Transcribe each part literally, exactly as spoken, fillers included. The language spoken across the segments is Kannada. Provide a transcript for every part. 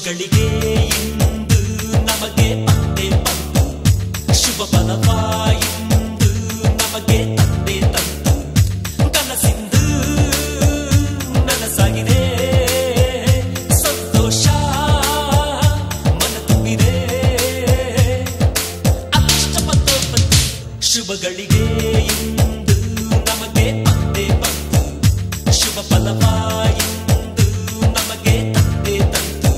ಶುಭಗಳಿಗೆ ಇಂದು ನಮಗೆ ಪತ್ತೆ ಬಂತು ಶುಭ ಫಲವಾಯಿಂದು ನಮಗೆ ತಂದೆ ತಂತು ಕನಸಿಂದು ನನಸಾಗಿದೆ ಸಂತೋಷ ಮನ ತುಂಬಿದೆ ಅದೃಷ್ಟಪಟ್ಟು ಬಂತು ಶುಭಗಳಿಗೆ ಇಂದು ನಮಗೆ ಪತ್ತೆ ಬಂತು ಶುಭ ಫಲವಾಯಿಂದು ನಮಗೆ ತಂದೆ ತಂತು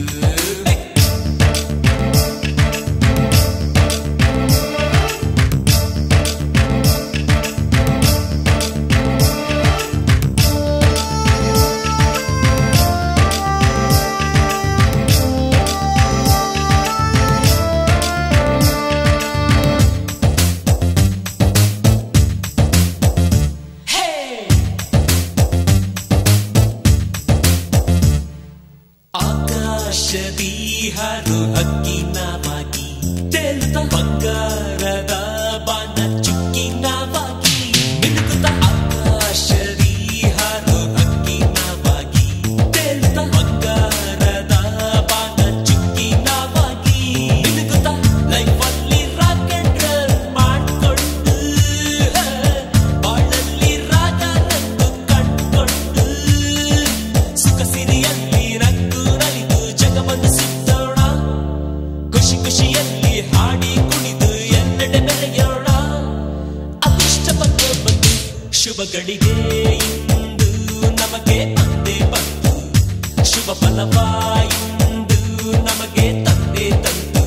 ಆಕಾಶದಿ ಹಾರು ಹಕ್ಕಿನವಾಗಿ ತೇಲುತ್ತ ಬಂಗಾರದ ಬಾಣ ಚುಕ್ಕಿನವಾಗಿ ಮಿನುಗುತ್ತ ಆಕಾಶದಿ ಹಾರು ಹಕ್ಕಿನವಾಗಿ ತೇಲುತ್ತ ಬಂಗಾರದ ಬಾಣ ಚುಕ್ಕಿನವಾಗಿ ಮಿನುಗುತ್ತ ಲೈಫಲ್ಲಿ ರಾಕೆಟ್ ರನ್ ಮಾಡ್ಕೊಂಡು ಬಾಳಲ್ಲಿ ರಾಗ ರಂಗು ಕಂಡ್ಕೊಂಡು ಸುಖ ಸಿರಿಯಲ್ಲಿ ಖುಷಿ ಖುಷಿಯಲ್ಲಿ ಹಾಡಿ ಕುಣಿದು ಎಲ್ಲೆಡೆ ಮೆರೆಯೋಣ ಅದೃಷ್ಟ ಬಂತು ಬಂತು ಶುಭಗಳಿಗೆ ಇಂದು ನಮಗೆ ತಂದೆ ಬಂತು ಶುಭ ಫಲವಾಯಿಂದು ನಮಗೆ ತಂದೆ ತಂತು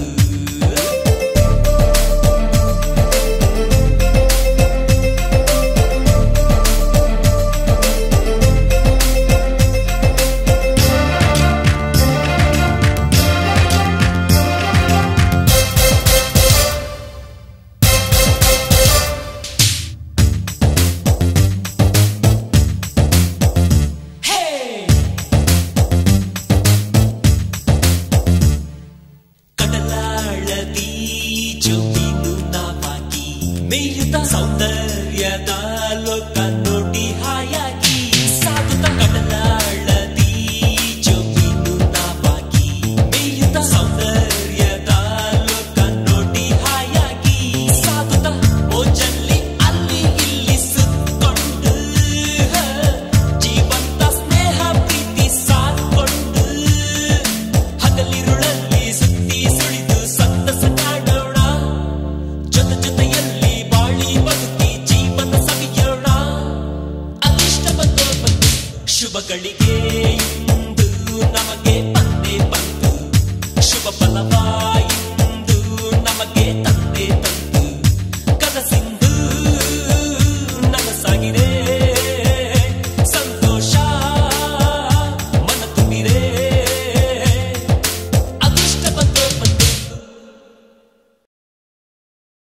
ಜಮೀನು ನಾವಾಗಿ ಮೇಯುತ್ತ ಸೌಂದರ್ಯದ ಲೋಕ ನೋಡಿ ಹಾಯಾಗಿ ಸಾಗುತ್ತ ಕಡಲಾಳದಿ ಜಮೀನು ನಾವಾಗಿ ಮೇಯುತ್ತ ಸೌಂದರ್ಯದ ಲೋಕ ನೋಡಿ ಹಾಯಾಗಿ ಸಾಗುತ್ತ ಓಜಲ್ಲಿ ಅಲ್ಲಿ ಇಲ್ಲಿ ಸುತ್ತಕೊಂಡು ಜೀವಂತ ಸ್ನೇಹ ಪ್ರೀತಿ ಸಾಕೊಂಡು ಹಗಲಿರುಳಲ್ಲಿ ಸುತ್ತಿ ಸುಳಿದು ಸಂತಸ ಕಾಣೋಣ ಜೊತೆ ಜೊತೆಯಲ್ಲಿ ಬಾಳಿ ಬದುಕಿ ಜೀವನ ಸವಿಯೋಣ ಅದೃಷ್ಟ ಬಂತು ಬಂತು ಶುಭಗಳಿಗೆ ಇಂದು ನಮಗೆ ಬಂದೇ ಬಂತು ಶುಭ ಫಲ